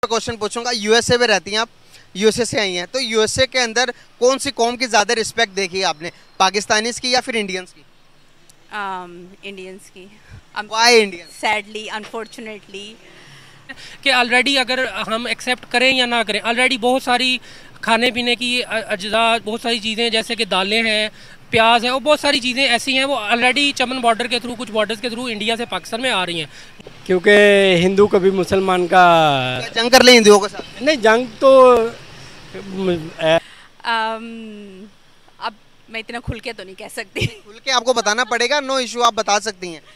मैं क्वेश्चन पूछूंगा, यूएसए में रहती हैं आप, यूएसए से आई हैं, तो यूएसए के अंदर कौन सी कौम की ज़्यादा रिस्पेक्ट देखी है आपने, पाकिस्तानीज़ की या फिर इंडियंस की? इंडियंस की। Why Indian? सैडली, अनफॉर्चुनेटली कि ऑलरेडी अगर हम एक्सेप्ट करें या ना करें, ऑलरेडी बहुत सारी खाने पीने की अज्जा, बहुत सारी चीज़ें जैसे कि दालें हैं, प्याज है, और बहुत सारी चीज़ें ऐसी हैं वो ऑलरेडी चमन बॉर्डर के थ्रू, कुछ बॉर्डर्स के थ्रू इंडिया से पाकिस्तान में आ रही हैं। क्योंकि हिंदू कभी मुसलमान का जंग कर ले हिंदुओं के साथ? नहीं, जंग तो अब मैं इतना खुल के तो नहीं कह सकती। खुल के आपको बताना पड़ेगा, नो इशू, आप बता सकती हैं,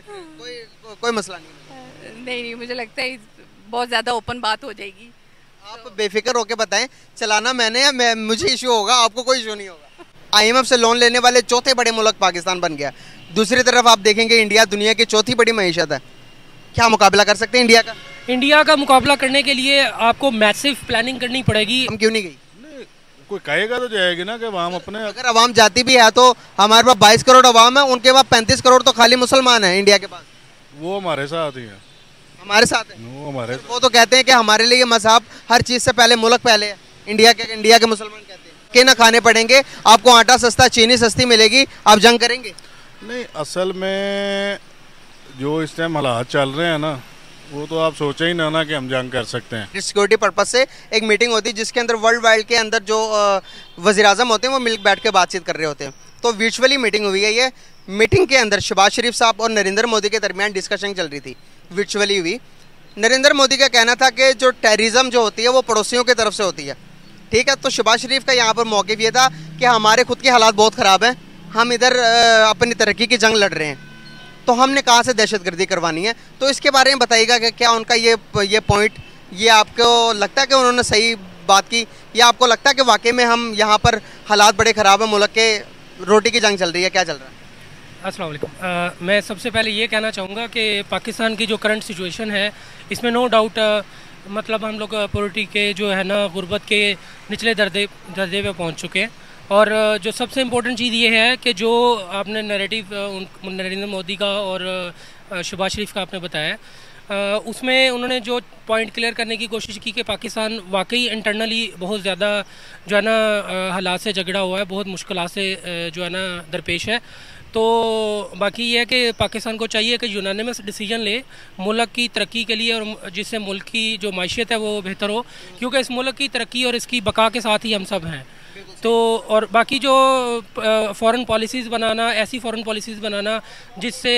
कोई मसला नहीं। नहीं, मुझे लगता है बहुत ज़्यादा ओपन बात हो जाएगी। आप बेफिक्र होके बताएं, चलाना मैंने या मुझे इशू होगा, आपको कोई इशू नहीं होगा। आईएमएफ से लोन लेने वाले चौथे बड़े मुल्क पाकिस्तान बन गया। दूसरी तरफ आप देखेंगे इंडिया दुनिया की चौथी बड़ी मईशत है। क्या मुकाबला कर सकते हैं इंडिया का? इंडिया का मुकाबला करने के लिए आपको मैसिव प्लानिंग करनी पड़ेगी। हम क्यों नहीं गई? कोई कहेगा तो जाएगी ना कि अवाम अपने, अगर अवाम जाती भी है तो हमारे पास 22 करोड़ अवाम है, उनके पास 35 करोड़ तो खाली मुसलमान है इंडिया के पास। वो हमारे साथ ही है। हमारे साथ है वो तो कहते हैं कि हमारे लिए मजहब हर चीज़ से पहले, मुल्क पहले है। इंडिया के मुसलमान कहते हैं कि ना खाने पड़ेंगे, आपको आटा सस्ता, चीनी सस्ती मिलेगी, आप जंग करेंगे? नहीं, असल में जो इस टाइम हालात चल रहे हैं ना, वो तो आप सोचा ही ना कि हम जंग कर सकते हैं। सिक्योरिटी पर्पज से एक मीटिंग होती है जिसके अंदर वर्ल्ड वाइड के अंदर जो वज़ीर-ए-आज़म होते हैं वो मिल बैठ के बातचीत कर रहे होते हैं। तो वर्चुअली मीटिंग हुई है। ये मीटिंग के अंदर शहबाज शरीफ साहब और नरेंद्र मोदी के दरमियान डिस्कशन चल रही थी, वर्चुअली हुई। नरेंद्र मोदी का कहना था कि जो टेररिज्म जो होती है वो पड़ोसियों की तरफ से होती है, ठीक है। तो शहबाज शरीफ का यहाँ पर मौक़िफ़ ये था कि हमारे खुद के हालात बहुत ख़राब हैं, हम इधर अपनी तरक्की की जंग लड़ रहे हैं, तो हमने कहाँ से दहशतगर्दी करवानी है। तो इसके बारे में बताइएगा कि क्या उनका ये पॉइंट, ये आपको लगता है कि उन्होंने सही बात की, या आपको लगता है कि वाकई में हम यहाँ पर हालात बड़े ख़राब हैं, मुल्क के रोटी की जंग चल रही है, क्या चल रहा है? अस्सलाम वालेकुम। मैं सबसे पहले ये कहना चाहूँगा कि पाकिस्तान की जो करंट सिचुएशन है इसमें नो डाउट मतलब हम लोग पॉवर्टी के जो है ना, गुर्बत के निचले दर्जे पे पहुँच चुके हैं। और जो सबसे इम्पोर्टेंट चीज़ ये है कि जो आपने नैरेटिव नरेंद्र मोदी का और शहबाज शरीफ का आपने बताया, उसमें उन्होंने जो पॉइंट क्लियर करने की कोशिश की कि पाकिस्तान वाकई इंटरनली बहुत ज़्यादा जो है ना हालात से झगड़ा हुआ है, बहुत मुश्किलात से जो है ना दरपेश है। तो बाकी ये है कि पाकिस्तान को चाहिए कि यूनानिमस डिसीजन ले मुल्क की तरक्की के लिए, और जिससे मुल्क की जो माशियत है वो बेहतर हो, क्योंकि इस मुल्क की तरक्की और इसकी बका के साथ ही हम सब हैं। तो और बाकी जो फ़ॉरेन पॉलिसीज़ बनाना, ऐसी फ़ॉरेन पॉलिसीज़ बनाना जिससे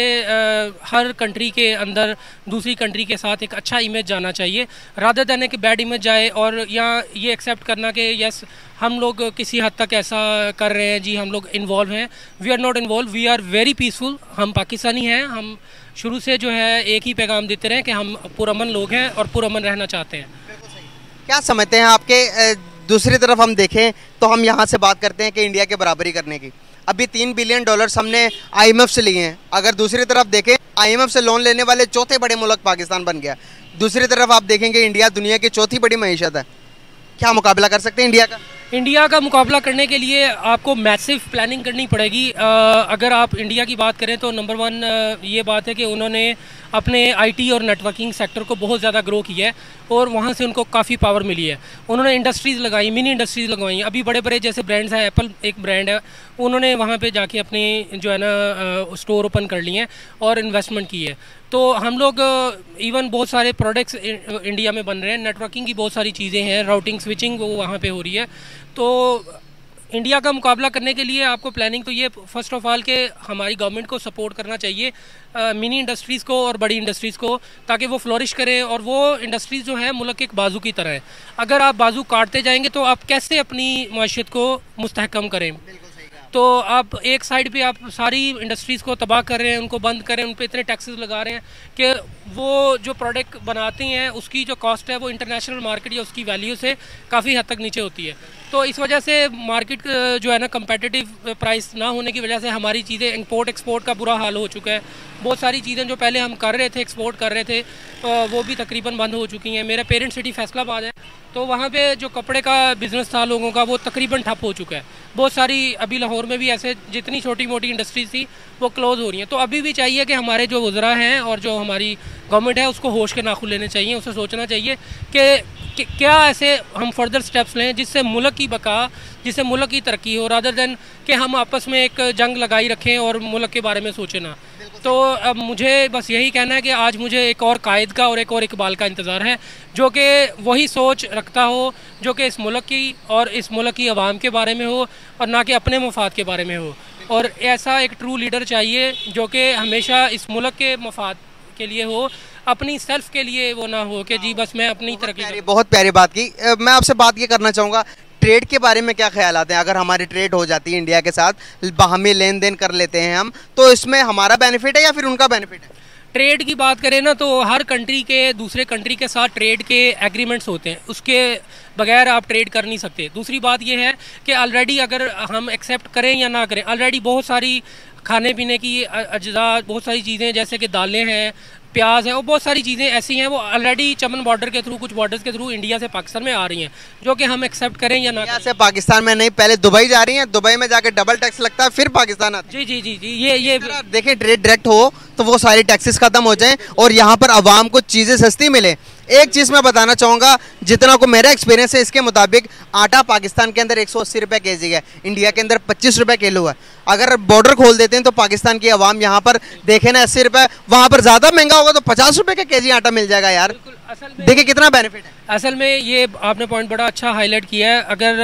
हर कंट्री के अंदर दूसरी कंट्री के साथ एक अच्छा इमेज जाना चाहिए, रादर देन कि बैड इमेज जाए। और यहाँ ये एक्सेप्ट करना कि यस हम लोग किसी हद तक ऐसा कर रहे हैं, जी हम लोग इन्वॉल्व हैं, we are not involve, we are very peaceful. हम पाकिस्तानी हैं, हम शुरू से जो है एक ही पैगाम देते रहे कि हम पुरअमन लोग हैं और पुरअमन रहना चाहते हैं। क्या समझते हैं आपके? दूसरी तरफ हम देखें तो हम यहाँ से बात करते हैं कि इंडिया के बराबरी करने की, अभी $3 बिलियन हमने आईएमएफ से लिए हैं। अगर दूसरी तरफ देखें, आईएमएफ से लोन लेने वाले चौथे बड़े मुल्क पाकिस्तान बन गया। दूसरी तरफ आप देखेंगे इंडिया दुनिया की चौथी बड़ी मईशत है। क्या मुकाबला कर सकते हैं इंडिया का? इंडिया का मुकाबला करने के लिए आपको मैसिव प्लानिंग करनी पड़ेगी। अगर आप इंडिया की बात करें तो नंबर 1 ये बात है कि उन्होंने अपने आईटी और नेटवर्किंग सेक्टर को बहुत ज़्यादा ग्रो किया है और वहाँ से उनको काफ़ी पावर मिली है। उन्होंने इंडस्ट्रीज़ लगाई, मिनी इंडस्ट्रीज़ लगवाई। अभी बड़े बड़े जैसे ब्रांड्स हैं, एप्पल एक ब्रांड है, उन्होंने वहाँ पे जाके अपनी जो है ना स्टोर ओपन कर लिए हैं और इन्वेस्टमेंट की है। तो हम लोग इवन बहुत सारे प्रोडक्ट्स इंडिया में बन रहे हैं, नेटवर्किंग की बहुत सारी चीज़ें हैं, राउटिंग स्विचिंग वो वहाँ पे हो रही है। तो इंडिया का मुकाबला करने के लिए आपको प्लानिंग तो ये फर्स्ट ऑफ ऑल के हमारी गवर्नमेंट को सपोर्ट करना चाहिए मिनी इंडस्ट्रीज़ को और बड़ी इंडस्ट्रीज़ को, ताकि वो फ्लोरिश करें। और वो इंडस्ट्रीज़ जो है मुल्क के एक बाजू की तरह है, अगर आप बाजू काटते जाएंगे तो आप कैसे अपनी माशियत को मुस्तहकम करें। तो आप एक साइड पे आप सारी इंडस्ट्रीज़ को तबाह कर रहे हैं, उनको बंद कर रहे हैं, उन पर इतने टैक्सेस लगा रहे हैं कि वो जो प्रोडक्ट बनाते हैं उसकी जो कॉस्ट है वो इंटरनेशनल मार्केट या उसकी वैल्यू से काफ़ी हद तक नीचे होती है। तो इस वजह से मार्केट जो है ना कंपेटिटिव प्राइस ना होने की वजह से हमारी चीज़ें इंपोर्ट एक्सपोर्ट का बुरा हाल हो चुका है। बहुत सारी चीज़ें जो पहले हम कर रहे थे, एक्सपोर्ट कर रहे थे, वो भी तकरीबन बंद हो चुकी हैं। मेरा पेरेंट सिटी फैसलाबाद है, तो वहाँ पे जो कपड़े का बिज़नेस था लोगों का वो तकरीबन ठप हो चुका है। बहुत सारी अभी लाहौर लाहौर में भी ऐसे जितनी छोटी मोटी इंडस्ट्रीज थी वो क्लोज़ हो रही हैं। तो अभी भी चाहिए कि हमारे जो वज़रा हैं और जो हमारी गवर्नमेंट है उसको होश के नाखून लेने चाहिए, उसे सोचना चाहिए कि क्या ऐसे हम फर्दर स्टेप्स लें जिससे मुल्क की बका, जिससे मुल्क की तरक्की हो, रादर दैन कि हम आपस में एक जंग लगाई रखें और मुल्क के बारे में सोचें ना। तो अब मुझे बस यही कहना है कि आज मुझे एक और कायद का और एक और इकबाल का इंतज़ार है जो कि वही सोच रखता हो जो कि इस मुल्क की और इस मुल्क की आवाम के बारे में हो और ना कि अपने मफाद के बारे में हो। और ऐसा एक ट्रू लीडर चाहिए जो कि हमेशा इस मुल्क के मफाद के लिए हो, अपनी सेल्फ के लिए वो ना हो कि जी बस मैं अपनी तरक्की। बहुत प्यारी बात की। मैं आपसे बात ये करना चाहूँगा, ट्रेड के बारे में क्या ख्यालात हैं? अगर हमारी ट्रेड हो जाती है इंडिया के साथ, बाहमी लेन देन कर लेते हैं हम, तो इसमें हमारा बेनिफिट है या फिर उनका बेनिफिट है? ट्रेड की बात करें ना तो हर कंट्री के दूसरे कंट्री के साथ ट्रेड के एग्रीमेंट्स होते हैं, उसके बगैर आप ट्रेड कर नहीं सकते। दूसरी बात यह है कि ऑलरेडी अगर हम एक्सेप्ट करें या ना करें, ऑलरेडी बहुत सारी खाने पीने की अज्जा, बहुत सारी चीज़ें जैसे कि दालें हैं, प्याज है और बहुत सारी चीज़ें ऐसी हैं वो ऑलरेडी चमन बॉर्डर के थ्रू, कुछ बॉर्डर्स के थ्रू इंडिया से पाकिस्तान में आ रही हैं जो कि हम एक्सेप्ट करें या ना करें। से पाकिस्तान में नहीं, पहले दुबई जा रही हैं, दुबई में जाकर डबल टैक्स लगता है, फिर पाकिस्तान आती है। जी जी जी जी ये देखिए, ट्रेड डायरेक्ट हो तो वो सारी टैक्सेस खत्म हो जाएं और यहाँ पर आवाम को चीज़ें सस्ती मिले। एक चीज़ मैं बताना चाहूँगा, जितना को मेरा एक्सपीरियंस है इसके मुताबिक, आटा पाकिस्तान के अंदर 180 रुपये केजी है, इंडिया के अंदर 25 रुपये किलो है। अगर बॉर्डर खोल देते हैं तो पाकिस्तान की आवाम यहाँ पर देखे ना 80 रुपये, वहाँ पर ज़्यादा महंगा होगा तो 50 रुपये का केजी आटा मिल जाएगा यार। देखिए कितना बेनिफिट है। असल में ये आपने पॉइंट बड़ा अच्छा हाईलाइट किया है। अगर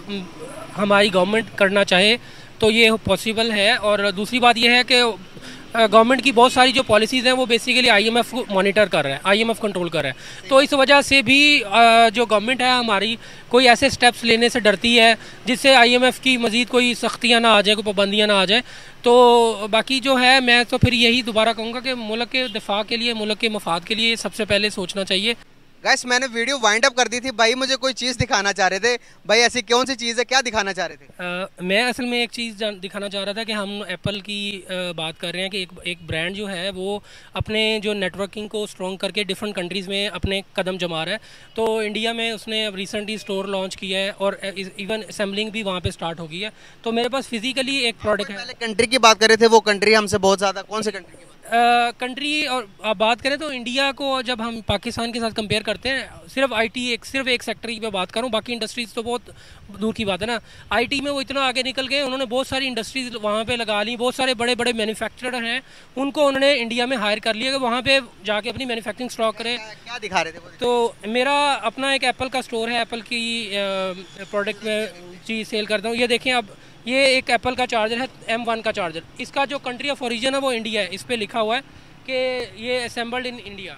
हमारी गवर्नमेंट करना चाहे तो ये पॉसिबल है। और दूसरी बात ये है कि गवर्नमेंट की बहुत सारी जो पॉलिसीज़ हैं वो बेसिकली IMF मॉनिटर कर रहा है, IMF कंट्रोल कर रहा है। तो इस वजह से भी जो गवर्नमेंट है हमारी कोई ऐसे स्टेप्स लेने से डरती है जिससे IMF की मज़ीद कोई सख्तियाँ ना आ जाए, कोई पाबंदियाँ ना आ जाए। तो बाकी जो है मैं तो फिर यही दोबारा कहूँगा कि मुल्क के दिफा के लिए, मुल्क के मफाद के लिए सबसे पहले सोचना चाहिए। गाइस, मैंने वीडियो वाइंड अप कर दी थी, भाई मुझे कोई चीज़ दिखाना चाह रहे थे। भाई ऐसी कौन सी चीज़ है, क्या दिखाना चाह रहे थे? मैं असल में एक चीज़ दिखाना चाह रहा था कि हम एप्पल की बात कर रहे हैं कि एक ब्रांड जो है वो अपने जो नेटवर्किंग को स्ट्रॉन्ग करके डिफरेंट कंट्रीज़ में अपने कदम जमा रहा है। तो इंडिया में उसने अब रिसेंटली स्टोर लॉन्च किया है और इवन असेंबलिंग भी वहाँ पर स्टार्ट हो गई है। तो मेरे पास फिजिकली एक प्रोडक्ट है। पहले कंट्री की बात कर रहे थे, वो कंट्री हमसे बहुत ज़्यादा, कौन सी कंट्री की कंट्री और आप बात करें तो इंडिया को जब हम पाकिस्तान के साथ कंपेयर करते हैं, सिर्फ IT सिर्फ एक सेक्टर की मैं बात करूं, बाकी इंडस्ट्रीज़ तो बहुत दूर की बात है ना। IT में वो इतना आगे निकल गए, उन्होंने बहुत सारी इंडस्ट्रीज़ वहाँ पे लगा ली, बहुत सारे बड़े बड़े मैन्युफैक्चरर हैं, उनको उन्होंने इंडिया में हायर कर लिया कि वहाँ पे जाके अपनी मैन्युफैक्चरिंग स्टॉक करें। क्या दिखा रहे थे वो? तो मेरा अपना एक एप्पल का स्टोर है, एप्पल की प्रोडक्ट में चीज़ सेल करता हूँ। ये देखें, अब ये एक एप्पल का चार्जर है, M1 का चार्जर, इसका जो कंट्री ऑफ ओरिजिन है वो इंडिया है। इस पर लिखा हुआ है कि ये असेंबल्ड इन इंडिया।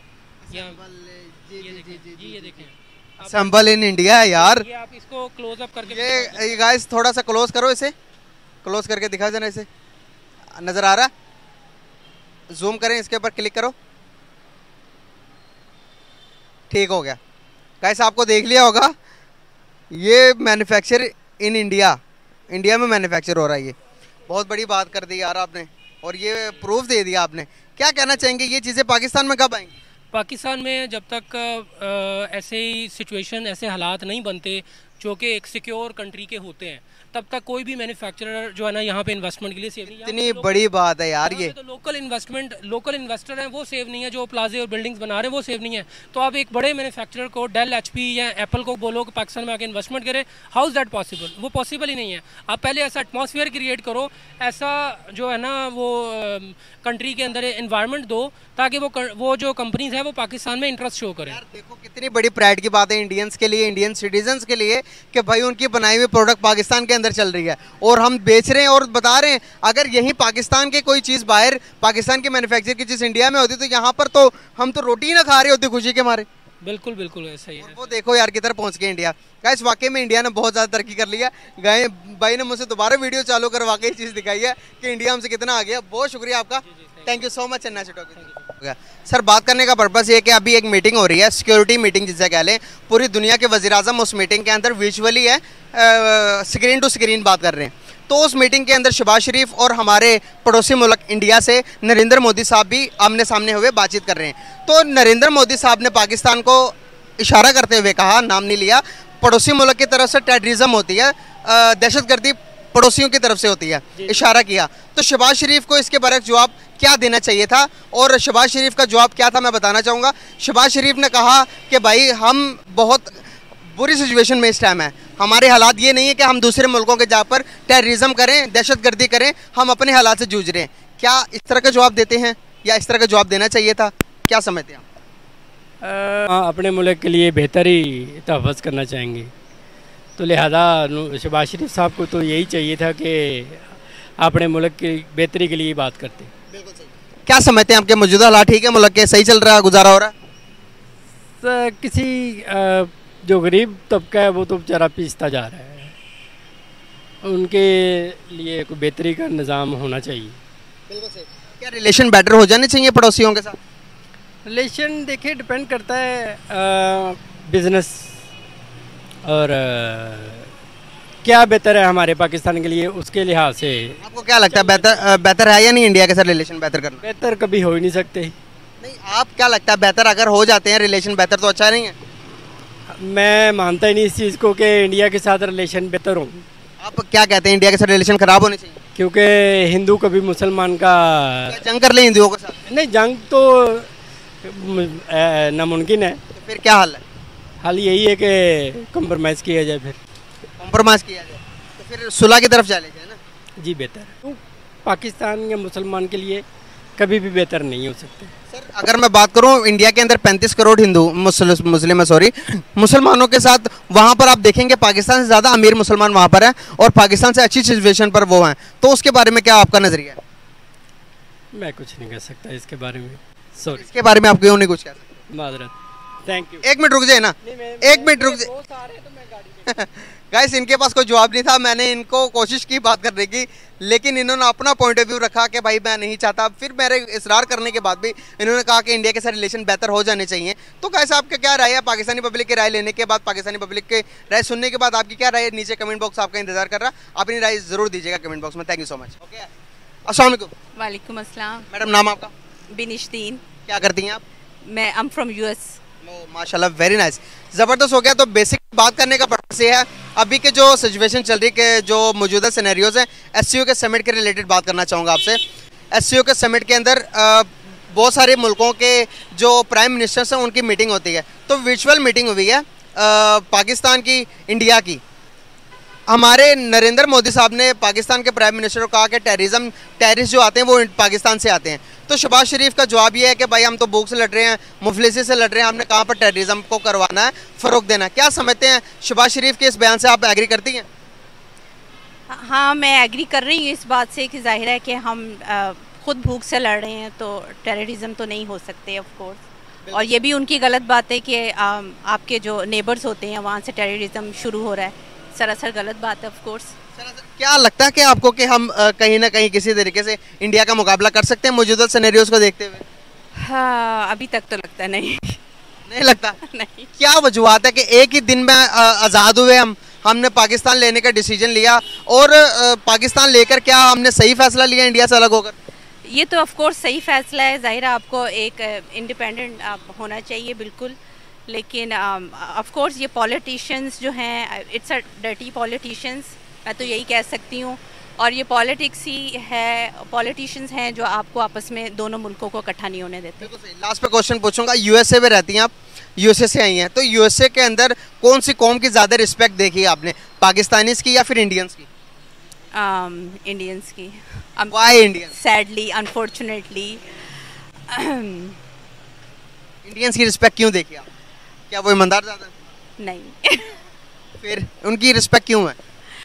ये देखें, असेंबल इन इंडिया है यार। ये आप इसको क्लोज अप करके ये गाइस थोड़ा सा क्लोज करो, इसे क्लोज करके दिखा देना। इसे नज़र आ रहा? जूम करें, इसके ऊपर क्लिक करो, ठीक हो गया। गाइस आपको देख लिया होगा, ये मैन्युफैक्चर इन इंडिया, इंडिया में मैन्युफैक्चर हो रहा है। ये बहुत बड़ी बात कर दी यार आपने, और ये प्रूफ दे दिया आपने। क्या कहना चाहेंगे, ये चीज़ें पाकिस्तान में कब आएंगी? पाकिस्तान में जब तक ऐसे ही सिचुएशन, ऐसे हालात नहीं बनते जो कि एक सिक्योर कंट्री के होते हैं, तब तक कोई भी मैन्युफैक्चरर जो है ना यहाँ पे इन्वेस्टमेंट के लिए सेव नहीं है। इतनी बड़ी बात है यार ये। तो लोकल इन्वेस्टर हैं वो सेव नहीं है, जो प्लाजे और बिल्डिंग्स बना रहे हैं वो सेव नहीं है। तो आप एक बड़े मैन्युफैक्चरर को, डेल, HP या एप्पल को बोलो कि पाकिस्तान में आके इन्वेस्टमेंट करे, हाउ इज़ दैट पॉसिबल? वो पॉसिबल ही नहीं है। आप पहले ऐसा एटमॉस्फेयर क्रिएट करो, ऐसा जो है ना वो कंट्री के अंदर इन्वायरमेंट दो ताकि वो जो कंपनीज है वो पाकिस्तान में इंटरेस्ट शो करें। यार देखो कितनी बड़ी प्राइड की बात है इंडियंस के लिए, इंडियन सिटीजन्स के लिए, कि भाई उनकी बनाई हुई प्रोडक्ट पाकिस्तान के अंदर चल रही है और हम बेच रहे हैं और बता रहे हैं। अगर यही पाकिस्तान के कोई चीज़ बाहर, पाकिस्तान की मैन्युफैक्चर की चीज़ इंडिया में होती तो यहाँ पर तो हम तो रोटी ना खा रहे होते खुशी के मारे। बिल्कुल बिल्कुल ऐसा ही है। वो देखो यार किधर पहुँच गए इंडिया। गाइस वाकई में इंडिया ने बहुत ज़्यादा तरक्की कर लिया। गए भाई ने मुझसे दोबारा वीडियो चालू करवा के चीज़ दिखाई है कि इंडिया हमसे कितना आ गया। बहुत शुक्रिया आपका, thank you so much. Sir बात करने का पर्पस ये है कि अभी एक मीटिंग हो रही है, सिक्योरिटी मीटिंग जिसे कह लें, पूरी दुनिया के वज़ीर-ए-आज़म उस मीटिंग के अंदर वर्चुअली है, स्क्रीन टू स्क्रीन बात कर रहे हैं। तो उस मीटिंग के अंदर शहबाज शरीफ और हमारे पड़ोसी मुल्क इंडिया से नरेंद्र मोदी साहब भी आमने सामने हुए बातचीत कर रहे हैं। तो नरेंद्र मोदी साहब ने पाकिस्तान को इशारा करते हुए कहा, नाम नहीं लिया, पड़ोसी मुल्क की तरफ से टेररिज्म होती है, दहशतगर्दी पड़ोसियों की तरफ से होती है, इशारा किया। तो शहबाज शरीफ को इसके बारे में जवाब क्या देना चाहिए था, और शहबाज शरीफ का जवाब क्या था मैं बताना चाहूँगा। शहबाज शरीफ ने कहा कि भाई हम बहुत बुरी सिचुएशन में इस टाइम है, हमारे हालात ये नहीं है कि हम दूसरे मुल्कों के जा पर टेररिज्म करें, दहशतगर्दी करें, हम अपने हालात से जूझ रहे हैं। क्या इस तरह का जवाब देते हैं या इस तरह का जवाब देना चाहिए था, क्या समझते हैं आप? अपने मुल्क के लिए बेहतर ही तहफ़्फ़ुज़ करना चाहेंगे, तो लिहाजा शहबाज शरीफ साहब को तो यही चाहिए था कि अपने मुल्क की बेहतरी के लिए बात करते। बिल्कुल सही। क्या समझते हैं आपके मौजूदा हालात ठीक है, मुल्क के सही चल रहा है, गुजारा हो रहा है? किसी जो गरीब तबका है वो तो बेचारा पीसता जा रहा है, उनके लिए कोई बेहतरी का निज़ाम होना चाहिए। बिल्कुल सही। क्या रिलेशन बेटर हो जाने चाहिए पड़ोसियों के साथ? रिलेशन देखिए डिपेंड करता है बिज़नेस और क्या बेहतर है हमारे पाकिस्तान के लिए, उसके लिहाज से। आपको क्या लगता है बेहतर है या नहीं इंडिया के साथ रिलेशन बेहतर करना? बेहतर कभी हो ही नहीं सकते। नहीं, आप क्या लगता है बेहतर अगर हो जाते हैं रिलेशन बेहतर तो अच्छा नहीं है? मैं मानता ही नहीं इस चीज़ को कि इंडिया के साथ रिलेशन बेहतर हो। आप क्या कहते हैं इंडिया के साथ रिलेशन खराब होने चाहिए? क्योंकि हिंदू कभी मुसलमान का क्या जंग कर ले हिंदुओं के साथ? नहीं, जंग तो नामुमकिन है। तो फिर क्या हल है? हाल यही है कि कॉम्प्रोमाइज़ किया जाए, फिर कॉम्प्रोमाइज़ किया जाए, तो फिर सुलह की तरफ चले जाए ना। जी बेहतर है। पाकिस्तान या मुसलमान के लिए कभी भी बेहतर नहीं हो सकते। सर अगर मैं बात करूं इंडिया के अंदर 35 करोड़ हिंदू मुसलमानों के साथ, वहां पर आप देखेंगे पाकिस्तान से ज़्यादा अमीर मुसलमान वहां पर है और पाकिस्तान से अच्छी सिचुएशन पर वो हैं, तो उसके बारे में क्या आपका नज़रिया है? मैं कुछ नहीं कह सकता इसके बारे में, सॉरी। इसके बारे में आप क्यों नहीं कुछ कह सकते? माजरत, थैंक यू। एक मिनट रुक जाए ना, एक मिनट रुक जाए। गाइस इनके पास कोई जवाब नहीं था, मैंने इनको कोशिश की बात करने की, लेकिन इन्होंने अपना पॉइंट ऑफ व्यू रखा कि भाई मैं नहीं चाहता। फिर मेरे इसरार करने के बाद भी इन्होंने कहा कि इंडिया के साथ रिलेशन बेहतर हो जाने चाहिए। तो गाइस आपका क्या राय है? पाकिस्तानी पब्लिक की राय लेने के बाद, पाकिस्तानी पब्लिक के राय सुनने के बाद आपकी क्या राय है? नीचे कमेंट बॉक्स आपका इंतजार कर रहा, अपनी राय जरूर दीजिएगा कमेंट बॉक्स में। Thank you so much. Okay, अस्सलाम वालेकुम। वालेकुम अस्सलाम। मैडम नाम आपका? बिनिशदीन। क्या करती हैं आप? मैं एम फ्रॉम यूएस। माशाल्लाह, वेरी नाइस, ज़बरदस्त हो गया। तो बेसिक बात करने का पर्पस ये है, अभी के जो सिचुएशन चल रही है, जो मौजूदा सिनेरियोज हैं, एससीओ के समिट के रिलेटेड बात करना चाहूँगा आपसे। एससीओ के समिट के अंदर बहुत सारे मुल्कों के जो प्राइम मिनिस्टर्स हैं उनकी मीटिंग होती है, तो वर्चुअल मीटिंग हुई है पाकिस्तान की, इंडिया की। हमारे नरेंद्र मोदी साहब ने पाकिस्तान के प्राइम मिनिस्टर को कहा कि टेररिस्ट जो आते हैं वो पाकिस्तान से आते हैं। तो शहबाज शरीफ का जवाब ये है कि भाई हम तो भूख से लड़ रहे हैं, मुफलिसी से लड़ रहे हैं, हमने कहाँ पर टेररिज्म को करवाना है, फ़रोग देना है। क्या समझते हैं शहबाज शरीफ के इस बयान से? आप एग्री करती हैं? हाँ, मैं एग्री कर रही हूँ इस बात से कि जाहिर है कि हम खुद भूख से लड़ रहे हैं, तो टेररिज्म तो नहीं हो सकते ऑफ कोर्स। और ये भी उनकी गलत बात है कि आपके जो नेबर्स होते हैं वहाँ से टेररिज्म शुरू हो रहा है, सरासर गलत बात है ऑफ कोर्स। क्या लगता है कि आपको कि हम कहीं ना कहीं किसी तरीके से इंडिया का मुकाबला कर सकते हैं मौजूदा सिनेरियोज को देखते हुए? हाँ, अभी तक तो लगता नहीं। नहीं लगता? नहीं। क्या वजूहत है कि एक ही दिन में आज़ाद हुए हमने पाकिस्तान लेने का डिसीजन लिया, और पाकिस्तान लेकर क्या हमने सही फैसला लिया इंडिया से अलग होकर? ये तो ऑफ कोर्स सही फैसला है, ज़ाहिर है आपको एक इंडिपेंडेंट होना चाहिए बिल्कुल, लेकिन ऑफ कोर्स ये पॉलिटिशियंस जो हैं, इट्स अ डर्टी पॉलिटिशियंस, मैं तो यही कह सकती हूँ। और ये पॉलिटिक्स ही है, पॉलिटिशियंस हैं जो आपको आपस में दोनों मुल्कों को इकट्ठा नहीं होने देते। लास्ट पे क्वेश्चन पूछूंगा, यूएसए में रहती हैं आप, यूएसए से आई हैं, तो यूएसए के अंदर कौन सी कौम की ज़्यादा रिस्पेक्ट देखी है आपने, पाकिस्तानीज़ की या फिर इंडियंस की? इंडियंस की। Why Indians? Sadly, unfortunately. Indians की रिस्पेक्ट क्यों देखी आप? क्या वो ईमानदार ज़्यादा है? नहीं। फिर उनकी रिस्पेक्ट क्यों है?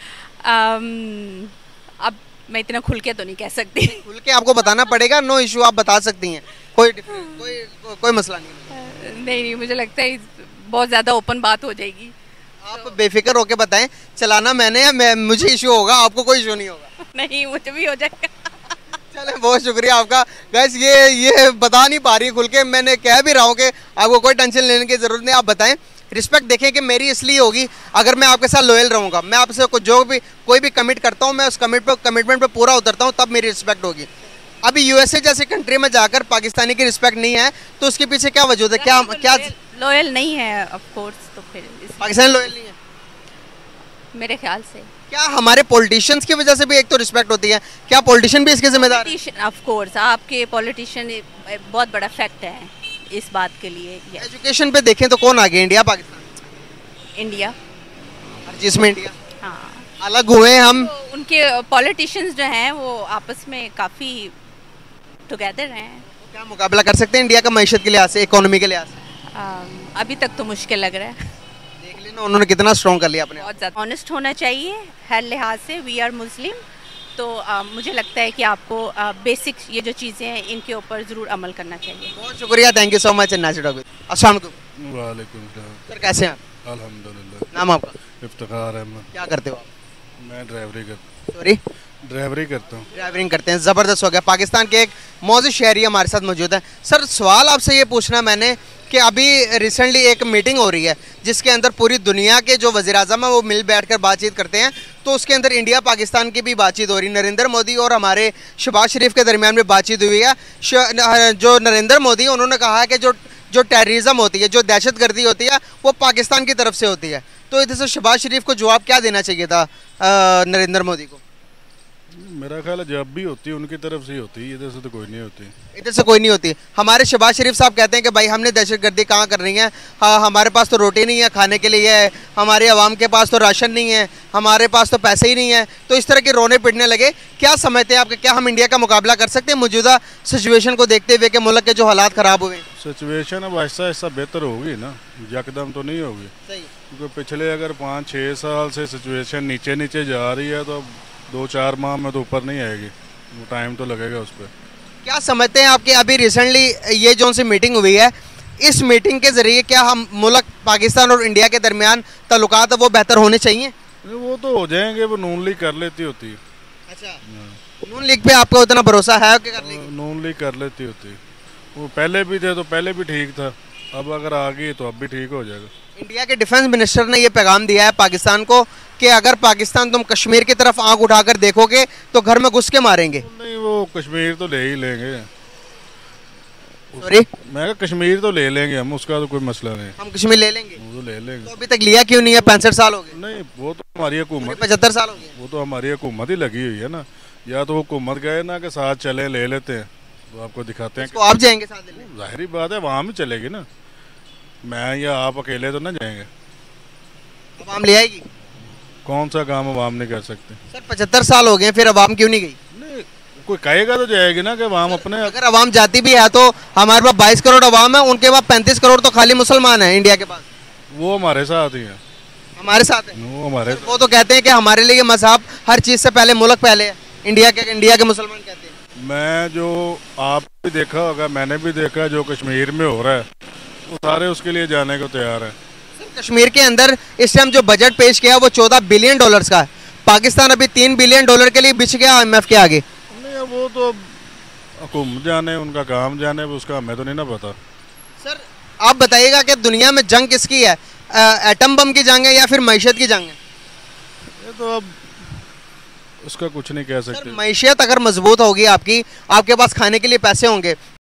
अब मैं इतना खुल के तो नहीं कह सकती। खुल के आपको बताना पड़ेगा, नो इशू, आप बता सकती हैं, कोई मसला नहीं। नहीं, मुझे लगता है बहुत ज़्यादा ओपन बात हो जाएगी। आप बेफिक्र होके बताएं, चलाना मैंने है, मुझे इशू होगा, आपको कोई इशू नहीं होगा। नहीं, मुझे भी हो जाएगा। चले, बहुत शुक्रिया आपका। गैस ये बता नहीं पा रही खुल के, मैंने कह भी रहा हूँ कि आपको कोई टेंशन लेने की ज़रूरत नहीं, आप बताएं। रिस्पेक्ट देखें कि मेरी इसलिए होगी अगर मैं आपके साथ लॉयल रहूँगा, मैं आपसे कोई भी कमिट करता हूँ, मैं उस कमिटमेंट पे पूरा उतरता हूँ, तब मेरी रिस्पेक्ट होगी। अभी यूएसए जैसी कंट्री में जाकर पाकिस्तानी की रिस्पेक्ट नहीं है, तो उसके पीछे क्या वजह है? क्या लॉयल नहीं है ऑफ कोर्स, तो फिर पाकिस्तान लॉयल नहीं है? मेरे ख्याल से। क्या हमारे पॉलिटिशियंस की वजह से भी एक तो रिस्पेक्ट होती है, क्या पॉलिटिशियन भी इसके जिम्मेदार है? ऑफ कोर्स आपके पॉलिटिशियन बहुत बड़ा फैक्ट है इस बात के लिए। एजुकेशन पे देखें तो कौन आगे, इंडिया पाकिस्तान? इंडिया, हर चीज़ में इंडिया। हाँ, अलग हुए हम। तो उनके पॉलिटिशियंस जो हैं वो आपस में काफ़ी टुगेदर हैं। क्या मुकाबला कर सकते हैं इंडिया का मईशत के लिहाज से, इकोनॉमी के लिहाज से? अभी तक तो मुश्किल लग रहा है। देख लेना उन्होंने कितना स्ट्रॉन्ग कर लिया अपने। बहुत ज़्यादा ऑनेस्ट होना चाहिए हर लिहाज से। वी आर मुस्लिम, तो मुझे लगता है कि आपको बेसिक ये जो चीज़ें हैं इनके ऊपर ज़रूर अमल करना चाहिए। बहुत शुक्रिया, थैंक यू सो मच। अस्सलाम वालेकुम। वालेकुम सलाम। सर कैसे हैं आप? अल्हम्दुलिल्लाह। नाम आपका? इफ्तिखार अहमद। क्या करते हो आप? मैं सॉरी, ड्राइवरी करता हूँ। ड्राइविंग करते हैं। ज़बरदस्त हो गया। पाकिस्तान के एक मौजूद शहरी हमारे साथ मौजूद है। सर सवाल आपसे ये पूछना मैंने कि अभी रिसेंटली एक मीटिंग हो रही है जिसके अंदर पूरी दुनिया के जो वज़ीर-ए-आज़म है वो मिल बैठकर बातचीत करते हैं, तो उसके अंदर इंडिया पाकिस्तान की भी बातचीत हो रही है। नरेंद्र मोदी और हमारे शहबाज शरीफ के दरमियान में बातचीत हुई है। जो नरेंद्र मोदी उन्होंने कहा है कि जो टेररिज्म होती है, जो दहशतगर्दी होती है, वो पाकिस्तान की तरफ से होती है। तो इधर से शहबाज शरीफ को जवाब क्या देना चाहिए था नरेंद्र मोदी को? मेरा ख्याल है जब भी होती है उनकी तरफ से ही होती है, इधर से तो कोई नहीं होती। इधर से कोई नहीं होती। हमारे शहबाज शरीफ साहब कहते हैं कि भाई हमने दहशतगर्दी कहाँ कर रही है, हाँ हमारे पास तो रोटी नहीं है खाने के लिए, हमारे अवाम के पास तो राशन नहीं है, हमारे पास तो पैसे ही नहीं है। तो इस तरह के रोने पिटने लगे। क्या समझते हैं आपके, क्या हम इंडिया का मुकाबला कर सकते हैं मौजूदा सिचुएशन को देखते हुए कि मुल्क के जो हालात ख़राब हुए? सिचुएशन अब आहिस्ता आहिस्ता बेहतर होगी ना, यकदम तो नहीं होगी। सही। क्योंकि पिछले अगर 5-6 साल से सिचुएशन नीचे नीचे जा रही है तो 2-4 माह में तो ऊपर नहीं आएगी, वो टाइम तो लगेगा उस पर। क्या समझते हैं आपके अभी रिसेंटली ये जो सी मीटिंग हुई है, इस मीटिंग के ज़रिए क्या हम मुल्क पाकिस्तान और इंडिया के दरमियान ताल्लुकात वो बेहतर होने चाहिए? वो तो हो जाएंगे, वो नून लीग कर लेती होती है। अच्छा, नून लीग पे आपको उतना भरोसा है कि कर लेगी? नून लीग कर लेती होती है। वो पहले भी थे तो पहले भी ठीक था, अब अगर आ गई तो अब भी ठीक हो जाएगा। इंडिया के डिफेंस मिनिस्टर ने ये पैगाम दिया है पाकिस्तान को कि अगर पाकिस्तान तुम कश्मीर की तरफ आंख उठाकर देखोगे तो घर में घुस के मारेंगे। नहीं, वो कश्मीर तो ले ही लेंगे। सॉरी, मैं कहा कश्मीर तो ले लेंगे हम, उसका तो कोई मसला नहीं। हम कश्मीर ले लेंगे? वो तो ले लेंगे। तो अभी तक लिया क्यों नहीं है? 65 साल हो गए। नहीं, वो तो हमारी हुकूमत, 75 साल हो गए। वो तो हमारी हुकूमत ही लगी हुई है ना। या तो हुकूमत गए ना कि साथ चले ले लेते हैं, तो आपको दिखाते हैं तो आप जाएंगे साथ लेने? जाहिर बात है वहाँ में चलेगी ना, मैं या आप अकेले तो ना जाएंगे। अवाम ले आएगी? कौन सा काम अवाम नहीं कर सकते? सर 75 साल हो गए, फिर अवाम क्यों नहीं गई? नहीं, कोई कहेगा तो जाएगी ना कि अवाम अपने। अगर अवाम जाती भी है तो हमारे पास 22 करोड़ अवाम है, उनके पास 35 करोड़ तो खाली मुसलमान है इंडिया के पास। वो हमारे साथ ही है। हमारे साथ है? वो हमारे, वो तो कहते हैं कि हमारे लिए मजहब हर चीज़ से पहले मुल्क पहले है। इंडिया के मुसलमान कहते हैं। मैं जो आप भी देखा होगा, मैंने भी देखा, जो कश्मीर में हो रहा है वो सारे उसके लिए जाने को तैयार है। कश्मीर के अंदर इस टाइम जो बजट पेश किया वो 14 बिलियन डॉलर्स का है। पाकिस्तान अभी 3 बिलियन डॉलर के लिए बिछ गया IMF के आगे। नहीं, वो तो हुकूमत जाने, उनका काम जाने, उसका हमें तो नहीं ना पता। सर आप बताइएगा कि दुनिया में जंग किसकी है, एटम बम की जंग है या फिर मईशत की जंग है? ये तो अब उसका कुछ नहीं कह सकते। मैशियत अगर मजबूत होगी आपकी, आपके पास खाने के लिए पैसे होंगे,